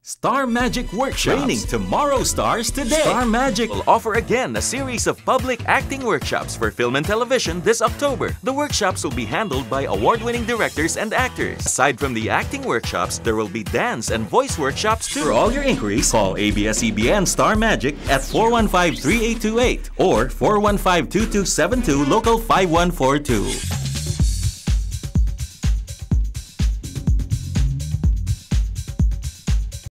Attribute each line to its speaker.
Speaker 1: Star Magic Workshops. Training tomorrow stars today. Star Magic
Speaker 2: will offer again a series of public acting workshops for film and television this October. The workshops will be handled by award-winning directors and actors. Aside from the acting workshops, there will be dance and voice workshops too.
Speaker 1: For all your inquiries, call ABS-CBN Star Magic at 415-3828 or 415-2272 Local 5142.